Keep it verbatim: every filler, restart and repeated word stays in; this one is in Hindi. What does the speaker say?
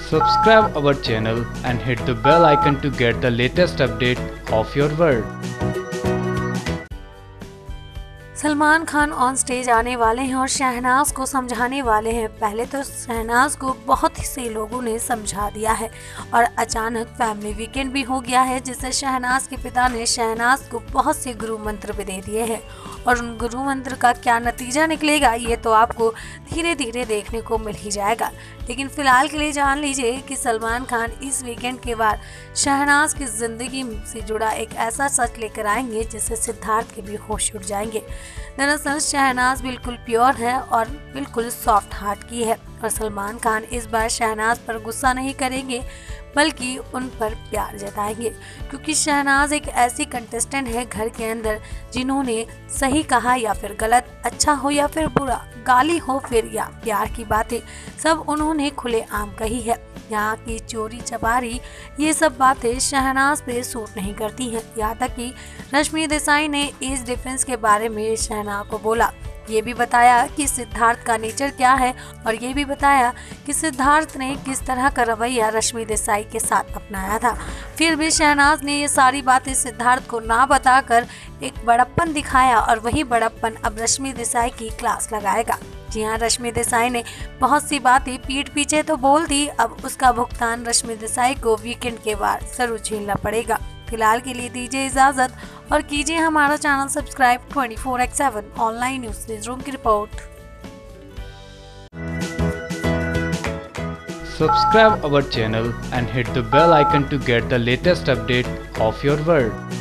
Subscribe our channel and hit the bell icon to get the latest update of your world. Salman Khan on stage आने वाले हैं और शहनाज को समझाने वाले हैं। पहले तो शहनाज को बहुत से लोगों ने समझा दिया है और अचानक फैमिली वीकेंड भी हो गया है, जिससे शहनाज के पिता ने शहनाज को बहुत से गुरु मंत्र भी दे दिए हैं और उन गुरु मंत्र का क्या नतीजा निकलेगा ये तो आपको धीरे धीरे देखने को मिल ही जाएगा। लेकिन फिलहाल के लिए जान लीजिए कि सलमान खान इस वीकेंड के बाद शहनाज की जिंदगी से जुड़ा एक ऐसा सच लेकर आएंगे जिससे सिद्धार्थ के भी होश उड़ जाएंगे। दरअसल शहनाज बिल्कुल प्योर है और बिल्कुल सॉफ्ट हार्ट की है और सलमान खान इस बार शहनाज पर गुस्सा नहीं करेंगे बल्कि उन पर प्यार जताएंगे, क्योंकि शहनाज एक ऐसी कंटेस्टेंट है घर के अंदर जिन्होंने सही कहा या फिर गलत, अच्छा हो या फिर बुरा, गाली हो फिर या प्यार की बातें, सब उन्होंने खुलेआम कही है। यहाँ की चोरी चपारी ये सब बातें शहनाज पे सूट नहीं करती हैं। यहाँ तक कि रश्मि देसाई ने एज डिफरेंस के बारे में शहनाज को बोला, ये भी बताया कि सिद्धार्थ का नेचर क्या है और ये भी बताया कि सिद्धार्थ ने किस तरह का रवैया रश्मि देसाई के साथ अपनाया था। फिर भी शहनाज ने ये सारी बातें सिद्धार्थ को ना बताकर एक बड़प्पन दिखाया और वही बड़प्पन अब रश्मि देसाई की क्लास लगाएगा। जी हाँ, रश्मि देसाई ने बहुत सी बातें पीठ पीछे तो बोल दी, अब उसका भुगतान रश्मि देसाई को वीकेंड के बाद जरूर झेलना पड़ेगा। फिलहाल के लिए दीजिए इजाजत और कीजिए हमारा channel subscribe twenty four by seven online newsroom की report. Subscribe our channel and hit the bell icon to get the latest update of your world.